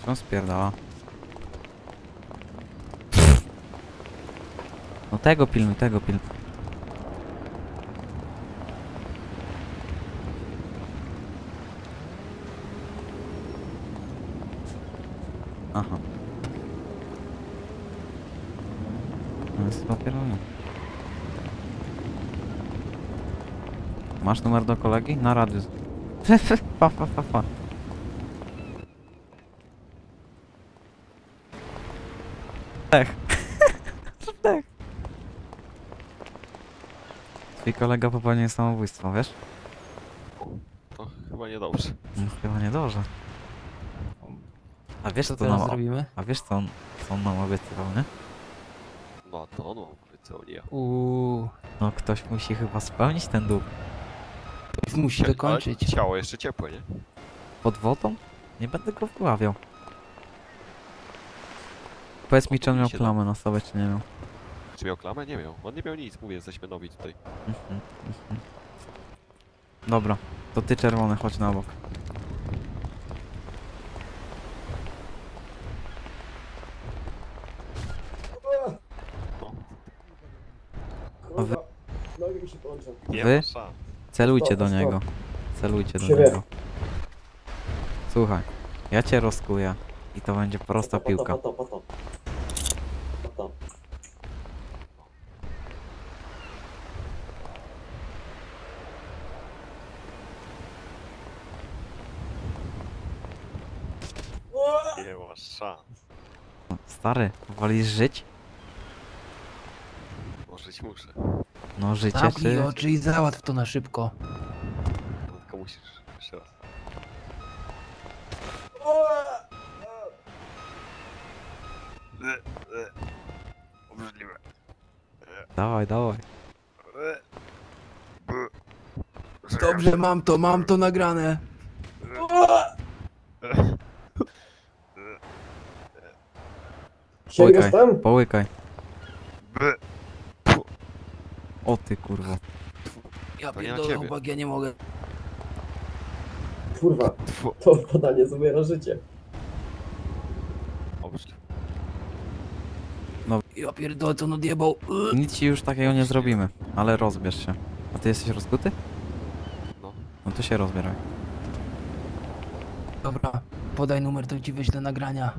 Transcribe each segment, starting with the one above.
Co spierdala? No tego pilnuj, tego pilnuj. Aha. No jest papierowy. Masz numer do kolegi? Na radiu. Pa, pa, pa, pa. Ech. Ech. Twój kolega popełnił samobójstwo, wiesz? To chyba niedobrze. No chyba niedobrze. A wiesz Co co teraz nam... zrobimy? A wiesz co on nam obiecywał, nie? No to on obiecał, nie ja. No ktoś musi chyba spełnić ten dług. Ktoś musi dokończyć. Ale ciało jeszcze ciepłe, nie? Pod wodą? Nie będę go wyławiał. Powiedz mi, czy on miał się plamę na sobie, czy nie miał. Czy miał klamę? Nie miał. On nie miał nic, mówię, jesteśmy nowi tutaj. Mhm, mhm. Dobra, to ty czerwony, chodź na bok. No. A wy, Nogi mi się połączą. Nie Wy? ma szans. celujcie do Stop, niego. Celujcie do Siebie. niego. Słuchaj, ja cię rozkuję i to będzie prosta piłka. Pato. Nie ma szans. Stary, wolisz żyć? Może ci muszę. No życie Zamknij czy... oczy i załatw to na szybko. No, tylko musisz. Jeszcze raz. Obrzydliwe. Dawaj, dawaj. Dobrze, mam to nagrane. Sięgasz Połykaj, tam? połykaj. O ty kurwa. Ja To nie na pierdolę, ciebie. chłopak, ja nie mogę. Kurwa, Tfu. to podanie zabiera życie. Obrzydliwe. Ja pierdolę, co on odjebał. Nic ci już takiego nie zrobimy, ale rozbierz się. A ty jesteś rozkuty? No. No to się rozbieraj. Dobra, podaj numer, to ci wyślę nagrania.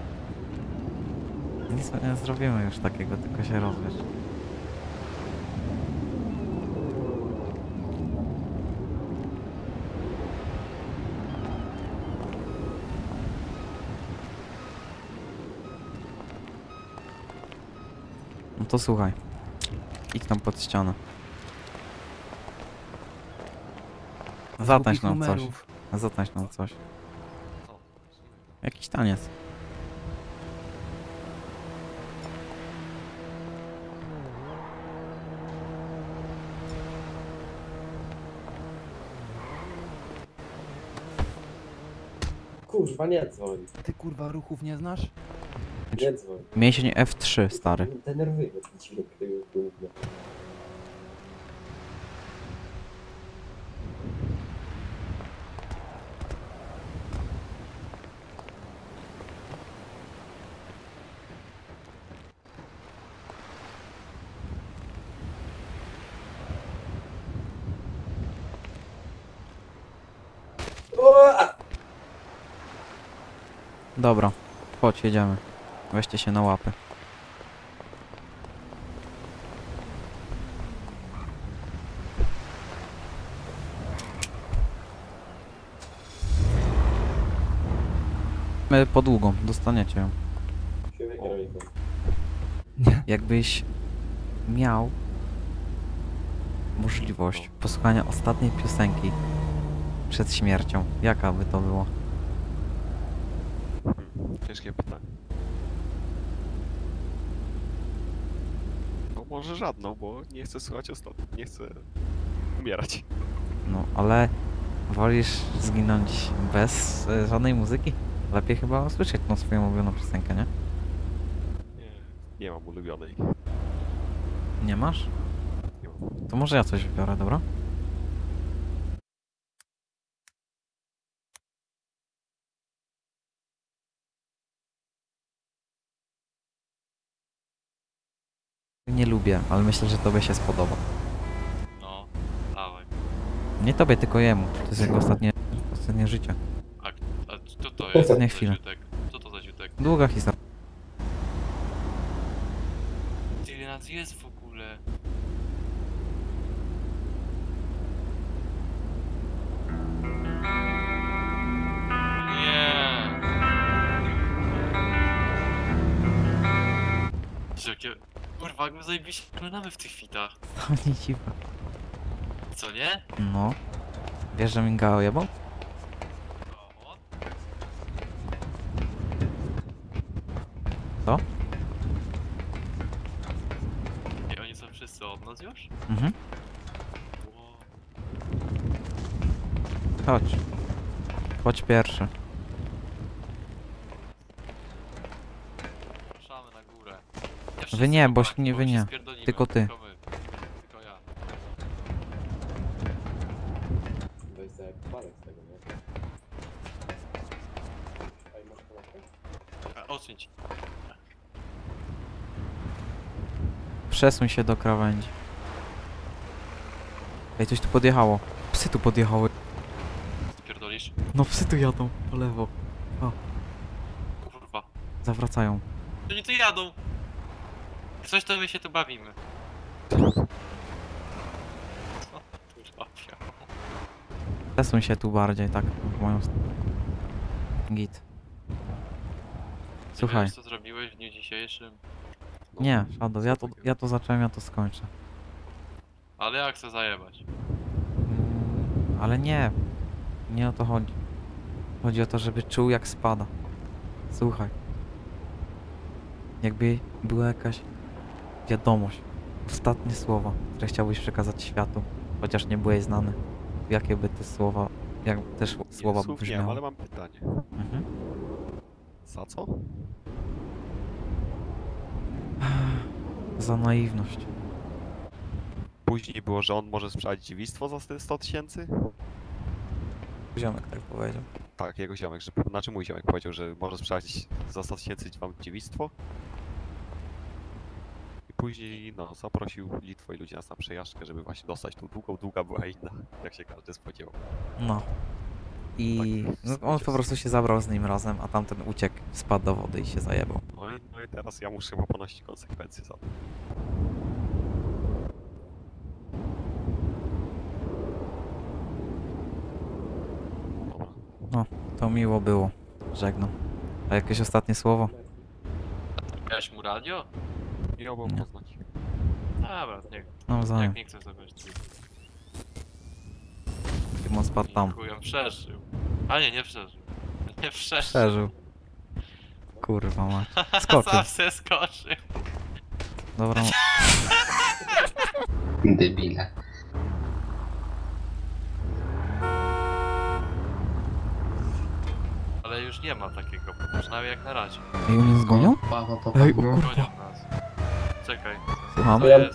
Nic nie zrobimy już takiego, tylko się rozbierz. No to słuchaj. Idź tam pod ścianę. Zatańcz Głupich nam coś. numerów. Zatańcz nam coś. Co? Jakiś taniec. Kurwa, nie dzwoń. Ty kurwa ruchów nie znasz? Nie dzwoń. Mięsień F3, stary. Denerwuje mnie ten dźwięk tego gówna. Dobra, chodź, jedziemy. Weźcie się na łapy. Po długą, dostaniecie ją. Siebie kierowniku. Jakbyś miał możliwość posłuchania ostatniej piosenki przed śmiercią, jaka by to było? Ciężkie pytanie. No może żadną, bo nie chcę słuchać ostatnio. Nie chcę umierać. No, ale wolisz zginąć bez żadnej muzyki? Lepiej chyba usłyszeć tą swoją ulubioną piosenkę, nie? Nie, nie mam ulubionej. Nie masz? Nie mam. To może ja coś wybiorę, dobra? nie lubię, ale myślę, że tobie się spodoba. No, dawaj. Nie tobie, tylko jemu. To jest jego ostatnie życie. A co to jest Ostatnie za chwile. ziutek? Co to za ziutek? Długa historia. Ile nas jest w ogóle? Nie. Jakie... Kurwa, jak my zajebiście wyglądamy w tych fitach. To nie dziwne. Co nie? No. Wiesz, że mi Gao jebał? O, Co? i oni są wszyscy od nas już? Mhm. Wow. Chodź. Chodź pierwszy. Zapraszamy na górę. Wy nie, bo chłopaki, nie, bo wy my się nie. spierdolimy, Tylko ty. Tylko my. Tylko ja. Weź za jak parek z tego, nie? Ej, masz kanapkę? Odsuń ci. Przesuń się do krawędzi. Ej, coś tu podjechało. Psy tu podjechały. Spierdolisz? No psy tu jadą. Po lewo. Kurwa. Zawracają. To nie tu jadą. Jak coś to my się tu bawimy. Co? Kurwa, wsiało. Przesuń się tu bardziej, tak. W moją stronę. Git. Słuchaj. Wiesz, co zrobiłeś w dniu dzisiejszym? Nie, Shadow, ja to zacząłem, ja to skończę. Ale jak chcę zajebać? Ale nie. Nie o to chodzi. Chodzi o to, żeby czuł jak spada. Słuchaj. Jakby była jakaś wiadomość. Ostatnie słowa, które chciałbyś przekazać światu. Chociaż nie byłeś znany. Jakie by te słowa, jak te słowa by Słów nie mam, brzmiały. ale mam pytanie. Mhm. Za co? Za naiwność. Później było, że on może sprzedać dziewictwo za te 100 000? Ziomek tak powiedział. Tak, jego ziomek, że, znaczy mój ziomek powiedział, że może sprzedać za 100 000 wam dziewictwo. I później, no, zaprosił Litwo i ludzi nas na przejażdżkę, żeby właśnie dostać tą długą. Długa była inna, jak się każdy spodziewał. No. I Tak, no, on po prostu się zabrał z nim razem, a tamten uciekł, spadł do wody i się zajebał. No i teraz ja muszę chyba ponosić konsekwencje za to. Dobra. To miło było. Żegnam. A jakieś ostatnie słowo? Miałeś mu radio? Miałbym Nie. poznać. Dobra, nie. Nawzajem. Jak nie chcę zabrać, to Chyba spadł tam. chuj, on przeżył. A nie, nie przeżył. Nie przeżył. Przeżył. Kurwa mać. Skoczył. Sam se skoczył. Dobra. Debile. Ale już nie ma takiego, przynajmniej jak na razie. Ej, oni nas gonią? Paweł, to Ej, o Paweł. kurwa. Gonią nas. Czekaj. Słucham? Co jest?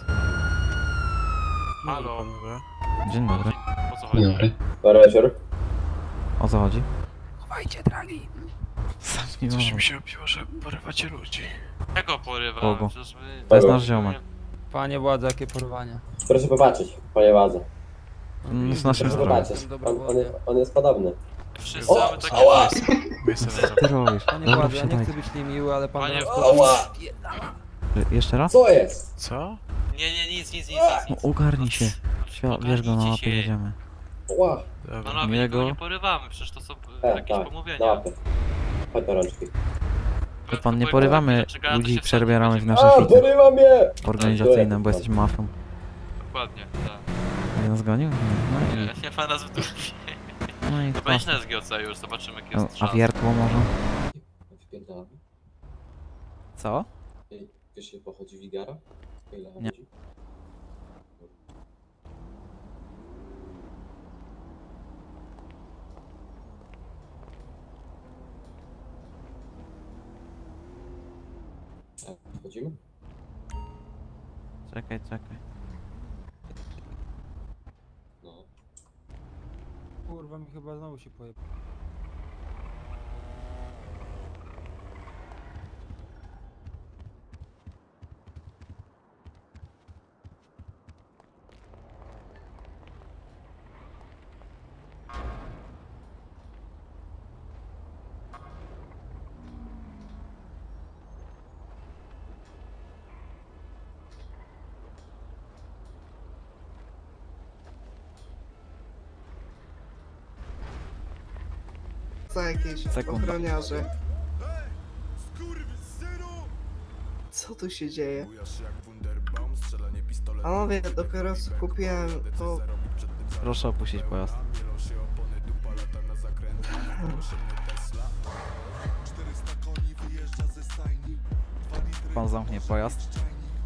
Halo? Dzień dobry. O co Dzień chodzi? dobry. Dobry wieczór. O co chodzi? Chowajcie dragi. Coś mi się... robiło, że porywacie ludzi. Czego porywam? Kogo? Przecież my... To jest nasz ziomek. Panie władze, jakie porwanie. Proszę popatrzeć, panie władze. Z naszym Proszę zdrowiem. popatrzeć. On jest podobny. Wszyscy O, mamy takie... ała! Co ty robisz? Panie Dobra, władze, ja nie wsiadaj. chcę być niemiły, ale pan... Panie- Ała! Jeszcze raz? Co jest? Co? Nie, nie, nic. No, ogarnij się. Bierz go na Ogarnijcie łapę, się. jedziemy. Ła! Dobra. Panowie, Miłego. nikogo nie porywamy, przecież to są jakieś Tak, na pomówienia. łapę. Chodź na rączki. To pan nie porywamy ludzi i przebieramy w nasze A, fity porywa mnie! organizacyjne, bo jesteśmy mafią. Dokładnie, tak. Nie nas gonił? No i... Nie ma nas w dupie. No i To wejdź klasa. na SGOC już, zobaczymy jaki No, jest a czas. wiertło może? Wypierdalamy. Co? Ej, wiesz ile pochodzi wigara? Ile Nie. chodzi? Wchodzimy? Czekaj. No. Kurwa, mi chyba znowu się pojebał. co jakieś Sekunda. ochroniarze. Co tu się dzieje? Panowie, dopiero co kupiłem to... Proszę opuścić pojazd. Pan zamknie pojazd.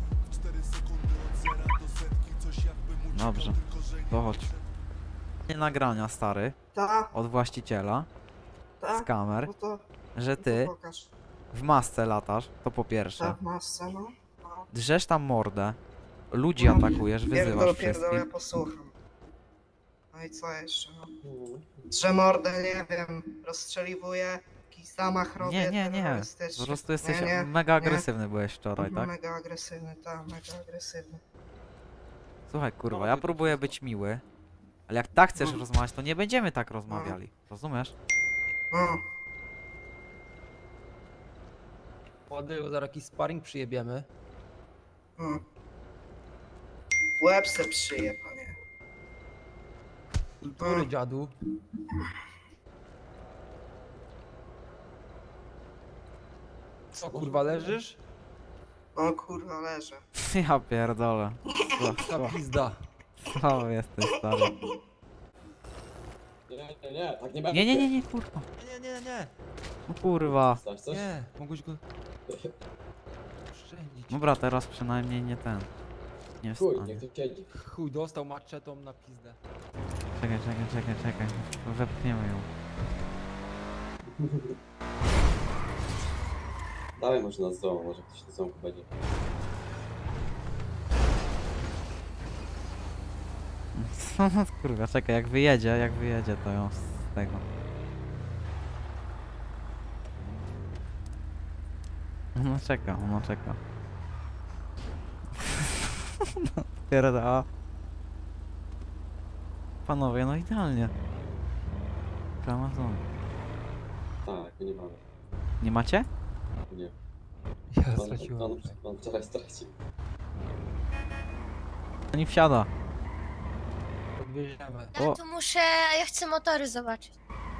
Dobrze, to chodź. Nie nagrania, stary, Ta, od właściciela, z ta, kamer, no to, że no to ty pokaż. w masce latasz, to po pierwsze. Ta masę, no. No. Drzesz tam mordę, ludzi No, atakujesz, wyzywasz Pierdol, ja wszystkich. posłucham. No i co jeszcze, no? Mm. Drze mordę, nie wiem, rozstrzeliwuję, jakiś zamach robię Nie. Po terrorystyczny. prostu jesteś Nie, mega nie. agresywny byłeś wczoraj, tak? Mega agresywny, tak, mega agresywny. Słuchaj, kurwa, ja próbuję być miły, ale jak tak chcesz rozmawiać, to nie będziemy tak rozmawiali. Rozumiesz? No, Młody, zaraz jakiś sparring przyjebiemy. no. W łeb se przyje, panie. Kultury, dziadu. Co, kurwa, leżysz? O kurwa, leżę. Ja pierdolę. Ta pizda. Co jesteś, stary? Nie, tak nie będzie. Nie, kurwa. Nie. No kurwa. Znasz coś? Nie, mogłeś go... oszczędzić. Dobra, teraz przynajmniej nie ten. Nie Chuj, wstanie. niech tu siedzi. Chuj, dostał maczetą na pizdę. Czekaj. Wepchniemy ją. Dawaj może na zdrowo, może ktoś na zamku będzie. No kurwa, czekaj, jak wyjedzie to ją z tego. Ona czeka. No, pierda. Panowie, no idealnie. Amazon. Tak, nie mamy. Nie macie? Nie. Ja On, straciłem. on wczoraj stracił. Nie wsiada. Podwieziemy. O. Ja tu muszę, ja chcę motory zobaczyć.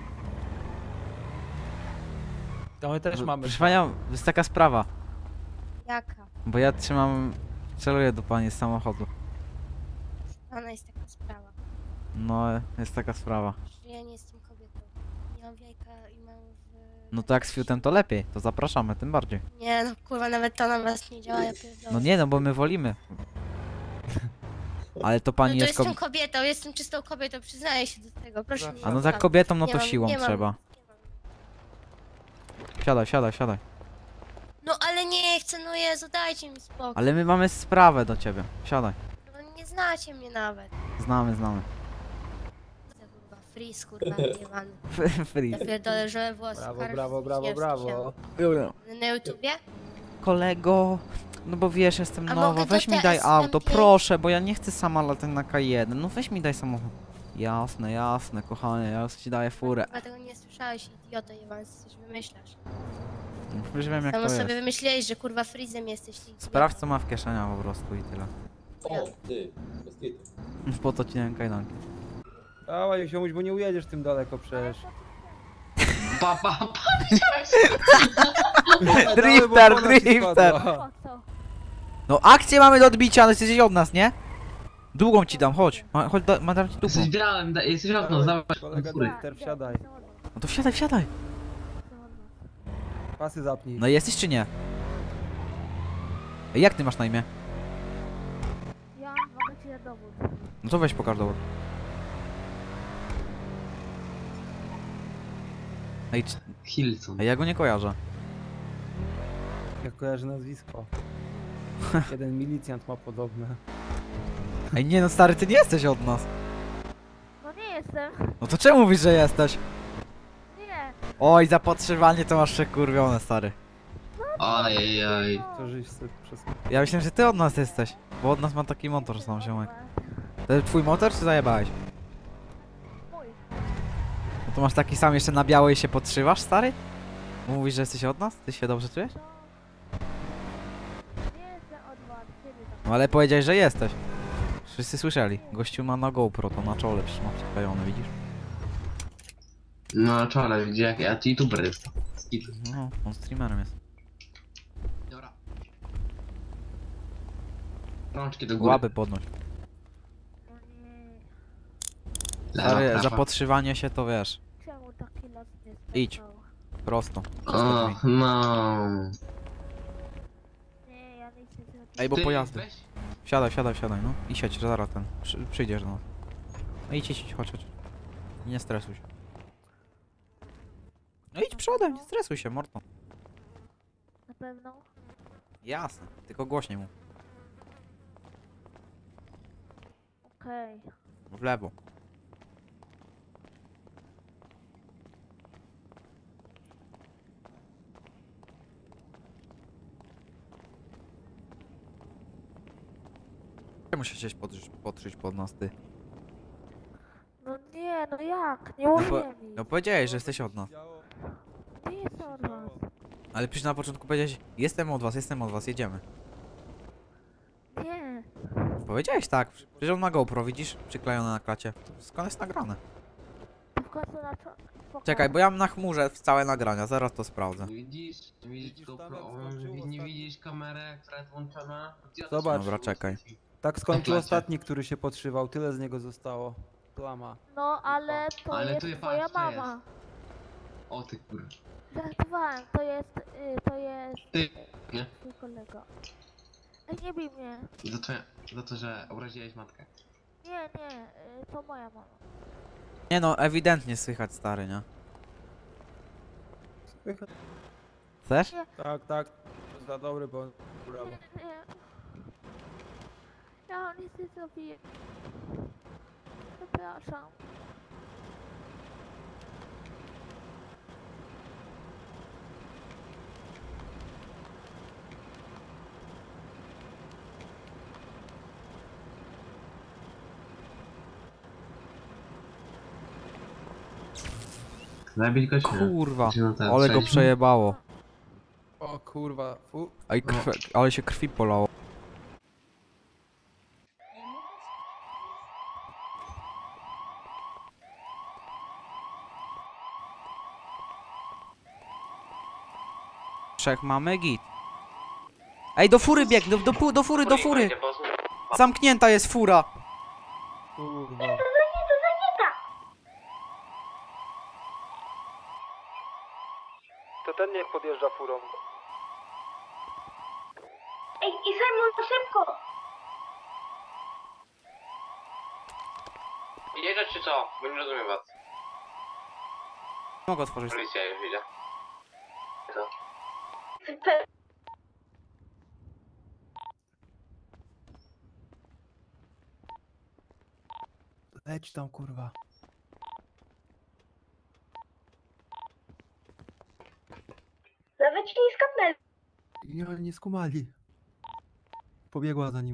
To my też mamy. Proszę panią, jest taka sprawa. Jaka? Bo ja celuję do pani z samochodu. Pana jest taka sprawa. No, jest taka sprawa. Że ja nie jestem kobietą. Nie mam jajka i mam w... No to jak z fiutem to lepiej, to zapraszamy, tym bardziej. Nie no kurwa, nawet to na was nie działa, ja pierdolę. No nie, no bo my wolimy. Ale to pani no to jest jestem kobietą, jestem czystą kobietą, przyznaję się do tego, proszę mi A no ufać. tak kobietą, no Nie to mam- siłą nie mam- trzeba. nie mam. Siadaj. No ale nie chcę, no Jezu, dajcie mi spokój. Ale my mamy sprawę do ciebie. Siadaj. No nie znacie mnie nawet. Znamy. To kurwa, freeze kurwa, jebany. Freeze. Ja pierdolę, że włosy. Brawo. Na YouTubie? Kolego, no bo wiesz, jestem A nowa, mogę weź do mi daj TS auto, Gameplay? proszę, bo ja nie chcę sama latać na K1, no weź mi daj samochód. Jasne, kochanie, ja już ci daję furę. Chyba tego nie słyszałeś, idioto jebany, coś wymyślasz. Już wiem jak Samo to sobie jest. wymyśliłeś, że kurwa freezem jesteś. ty idioto. Sprawdź co ma w kieszeniach po prostu i tyle. O, ty, bez kitu. Po to ci dałem kajdanki. Dawaj, ziomuś, bo nie ujedziesz tym daleko przecież. Drifter! No akcję mamy do odbicia, ale jesteś od nas, nie? Długą ci dam, chodź. Chodź, dam ci długą. Jesteś od nas, dawaj. Kolega drifter, wsiadaj. No to wsiadaj. Pasy zapnij. No jesteś czy nie? Ej, jak ty masz na imię? Ja mogę ci dać dowód. No to weź pokaż dowód. Ej, Hilson. ej, ja go nie kojarzę. Jak kojarzę nazwisko. Jeden milicjant ma podobne. Ej, nie no stary, ty nie jesteś od nas. No nie jestem. No to czemu mówisz, że jesteś? Nie. Oj, zapotrzebowanie to masz przekurwione, stary. Ojej. To żyć sobie przez... Ja myślałem, że ty od nas jesteś. Bo od nas ma taki motor sam ziomek. To jest twój motor, czy zajebałeś? Mój. No to masz taki sam jeszcze na biało i się podszywasz, stary? Mówisz, że jesteś od nas? Ty się dobrze czujesz? Nie jestem od was. Kiedy tam? No ale powiedziałeś, że jesteś. Wszyscy słyszeli. Gościu ma na GoPro, to na czole przecież ma przyklejone, widzisz? No czole, widzi jak ja youtuber jest. Skit. No, on streamerem jest. Dobra. Rączki do góry. Łapy podnoś. No nie. Lewa, Stary, prawa. zapotrzebowanie się to wiesz. Czemu taki los nie Idź. spotkał? Prosto. O, no. Nie, ja nie chcę zrobić. Ej, bo Ty, pojazdy. weź. Wsiadaj, no. I siedź, zaraz ten. Przyjdziesz do nas. No idź, chodź. Nie stresuj się. No idź przodem, nie stresuj się, Morton. Na pewno? Jasne, tylko głośniej mu. Okej. W lewo. Czemu się chciałeś podszyć pod nas, ty? No nie, no jak? Nie No, mówię mi. no powiedziałeś, że jesteś od nas. Nie jest od was. Ale przecież na początku powiedziałeś, jestem od was, jedziemy. Nie. Powiedziałeś tak, przecież on ma GoPro, widzisz? Przyklejone na klacie. To skąd jest nagrane? To w końcu na spoko. Czekaj, bo ja mam na chmurze całe nagrania, zaraz to sprawdzę. Widzisz GoPro, nie widzisz kamerę, która jest włączona? Gdzie ona Zobacz. się Dobra, czekaj. Tak skończył Klacie. ostatni, który się podszywał. Tyle z niego zostało. Plama. No ale to Ale jest tu je twoja patrz, co mama. O ty kur... Żartowałem, to jest Ty, nie? twój kolega. Ej, nie bij mnie. Za to, że obraziłeś matkę. Nie, to moja mama. Nie no, ewidentnie słychać stary, nie? Chcesz? Tak, tak. Za dobry, bo... Brawo. Nie. Ja nic nie zrobiłem. Przepraszam. Zabić go czy nie? Kurwa, Czy no tak, ale go sześć? przejebało. O kurwa, fu. Ej, ale się krwi polało. Trzech mamy git. Ej, do fury bieg, do fury! Zamknięta jest fura! Kurwa. To ten niech podjeżdża furą. Ej, i Simon, szybko! Jeżdżać czy co? Bo nie rozumiem was. Mogę otworzyć. Policja już idzie. Co? Leć tam, kurwa. Nawet ci nie skapnę. I oni nie skumali. Pobiegła za nim.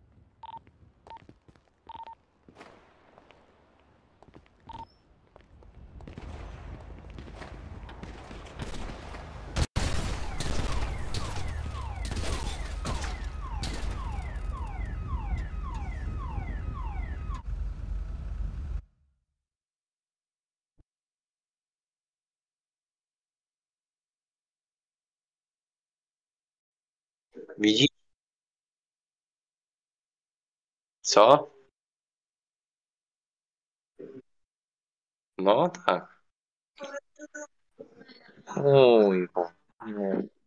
Widzisz? Co? No tak. Oj, bo. Nie.